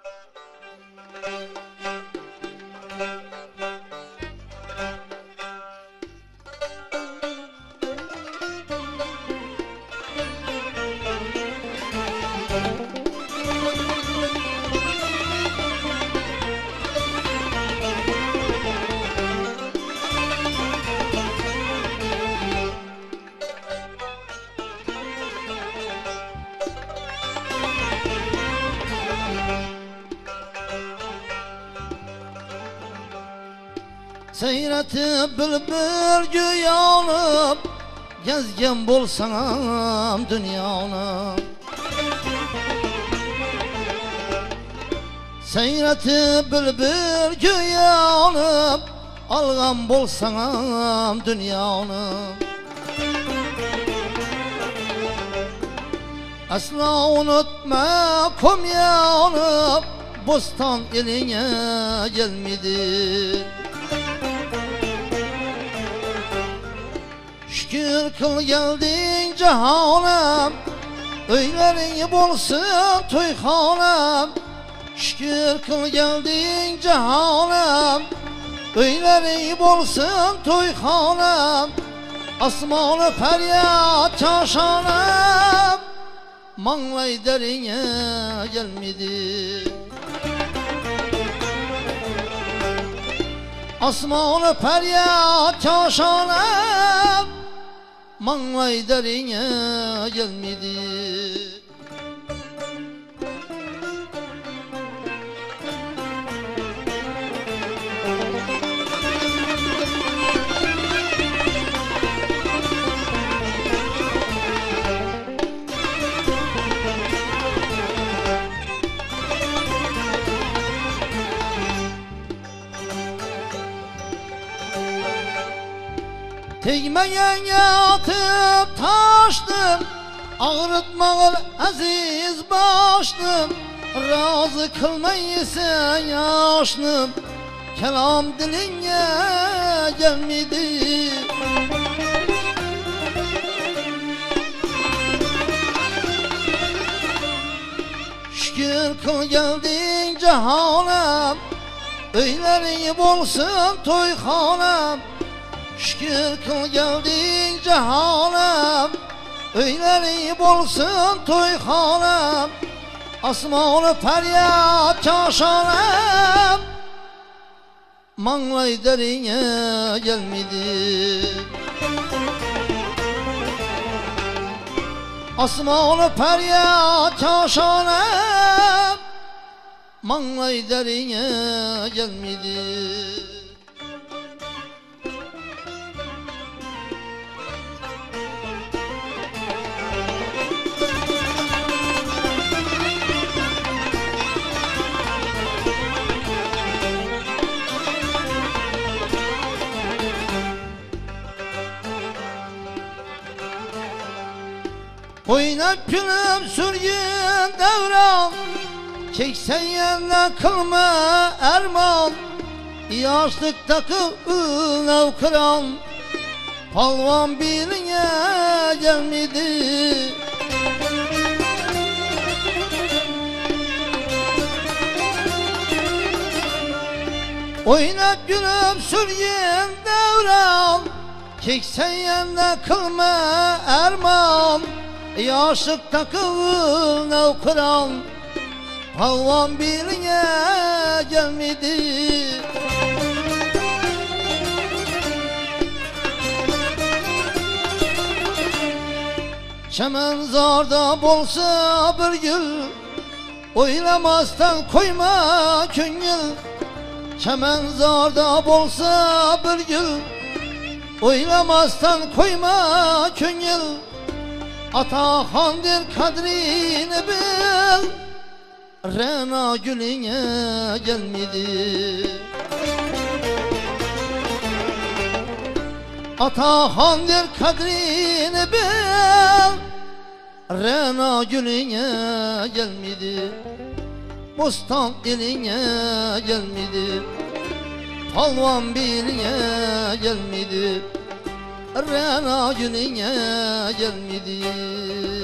Seyretip bülbül güyanıp gezgen bolsam dünyanı. Seyretip bülbül güyanıp algan bolsam dünyanı. Asla unutma komyanıp bostan eline gelmedi. Şükür kıl geldin cihanım, öylerin bolsun toyxanım. Şükür kıl geldin cihanım, öylerin bolsun toyxanım. Asmanı feryat çaşanım, manlay derine gelmedi. Asmanı feryat çaşanım, manlay derine gelmedi. Tegmeyen yatıp taştım, ağrıtmağıl aziz baştım. Razı kılmaysa yaşnım, kelam diline gelmedi. Şükür kıl geldin cihanım, öylerin bolsun toyxanım. Şükür kıl geldin cihanım, öylerin bolsun toyxanım. Asmanı feryat çaşanım, manlay derine gelmedi. Asmanı feryat çaşanım, manlay derine gelmedi. Oynap gülüp sürgün devran, çeksen yerine kılma erman. Yaşlıktaki ınav kıran, palvan birine gelmedi. Oynap gülüp sürgün devran, çeksen yerine kılma erman. Yaşıktaki ınav kıran, palvan birine gelmedi. Çemenzarda bolsa bir gül, oylamazdan koyma köngül. Çemenzarda bolsa bir gül, oylamazdan koyma köngül. Atahandır kadrini bil, Rena gülüne gelmedi. Atahandır kadrini bil, Rena gülüne gelmedi. Bostan eline gelmedi, palvan birine gelmedi. Rena gülüne gelmedi.